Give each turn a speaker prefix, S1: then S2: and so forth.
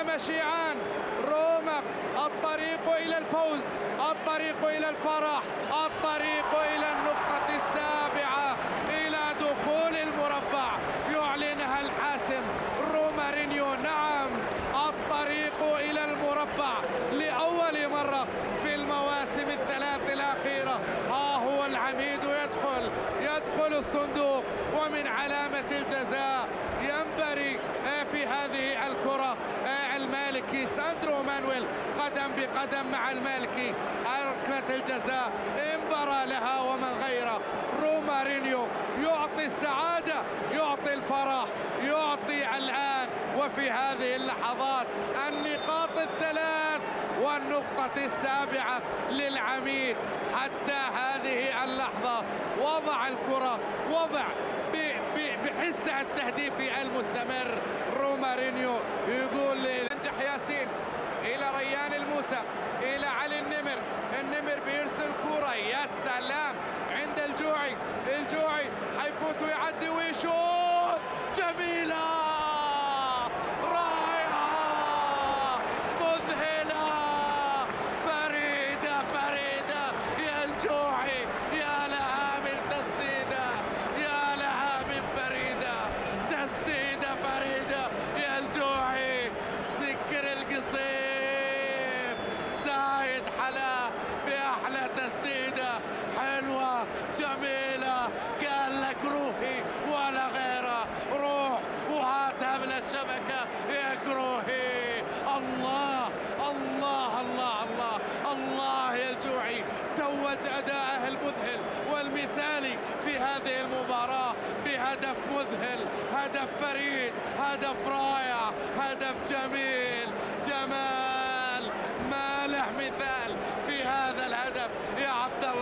S1: مشيعان روما، الطريق إلى الفوز، الطريق إلى الفرح، الطريق إلى النقطة السابعة، إلى دخول المربع يعلنها الحاسم رومارينيو. نعم، الطريق إلى المربع لأول مرة في المواسم الثلاث الأخيرة. ها هو العميد يدخل الصندوق، ومن علامة الجزاء ينبري في هذه الكرة المالكي ساندرو مانويل قدم بقدم مع المالكي. ركلة الجزاء انبرى لها ومن غيره. رومارينيو يعطي السعادة، يعطي الفرح، يعطي الآن وفي هذه اللحظات النقاط الثلاث والنقطة السابعة للعميد. حتى هذه اللحظة وضع الكرة، وضع بحسة التهديفي المستمر. رومارينيو يقول انجح ياسين إلى ريان الموسى، إلى علي النمر بيرسل كرة، يا سلام عند الجوعي حيفوت ويعدي ويشوط، جميلة رائعة مذهلة فريدة يا الجوعي، يا لها من تسديدة، يا لها من فريدة، تسديدة فريدة يا الجوعي. سكر القصيم زايد حلا بأحلى تسديدة حلوة جميلة، قال لك روحي ولا غيره، روح وهاتها من الشبكة يا قروحي. الله الله الله الله الله يا الجوعي، توج أداءه المذهل والمثالي في هذه المباراة بهدف مذهل، هدف فريد، هدف رائع، هدف جميل، جمال مالح مثال في هذا الهدف يا عبد الله.